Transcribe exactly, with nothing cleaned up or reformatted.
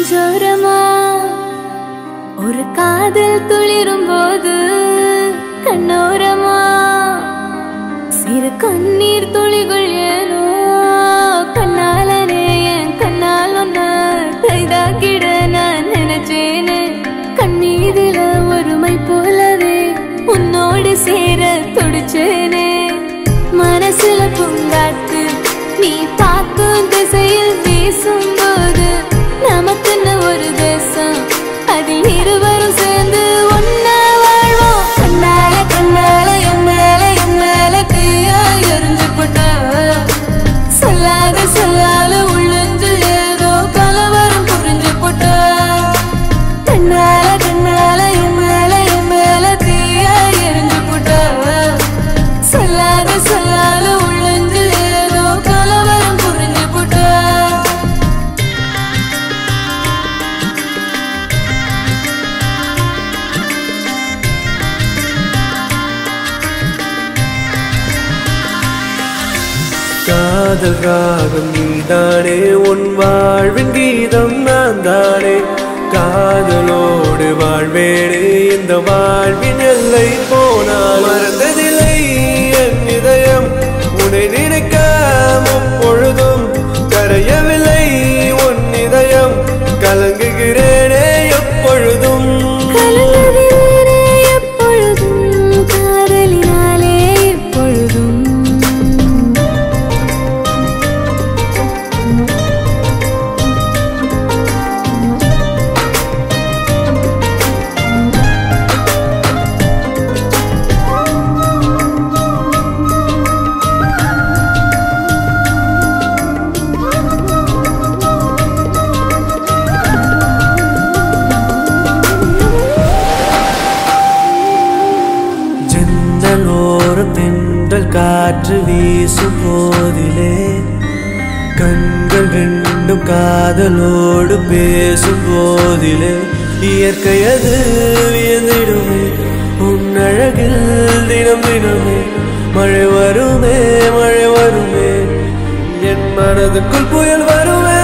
நெஞ்சோரமா ஒரு காதல் துளிரும் போது கண்ணோரமா சிறு கண்ணீர் துளிகள் ஏனோ கண்ணாலனே என் கண்ணால் ஒன்ன கைதாக்கிட நான் நினைச்சேனே கண்ணீரில ஒருமை போலவே உன்னோடு சேர துடிச்சேனே மனசுல பூங்காத்து நீ பார்க்கும் திசையில் வீசும்போது நமக்குன்னு ஒரு தேசம் அதில் இருவரும் சேர்ந்து ஒன்னா வாழ்வோம் கண்ணால கண்ணால என் மேல என் மேல தீயா எரிஞ்சு போட்டா சொல்லாத சொல்லாத உள்ளுஞ்சு ஏதோ கலவரம் புரிஞ்சு போட்டா கண்ணால கண்ணால என் மேல என் மேல தீயா எரிஞ்சு போட்டா சொல்லாத சொல்லாத உள்ளுஞ்சு ஏதோ கலவரம் புரிஞ்சு போட்டா காதல் ராகம் நீதானே உன் வாழ்வின் கீதம் நான் தானே காதலோடு வாழ்வேனே இந்த வாழ்வின் எல்லை போனால் மறந்ததில்லை என் இதயம் உன்னை நினைக்க முப்பொழுதும் கரையவில்லை உன் இதயம் கலங்குகிறேனே எப்பொழுதும் காற்று வீசும் போதிலே கண்கள் ரெண்டும் காதலோடு பேசும் போதிலே இயற்கையது வியந்திடுமே உன் அழகில் தினம் தினமே மழை வருமே மழை வருமே என் மனதுக்குள் புயல் வருமே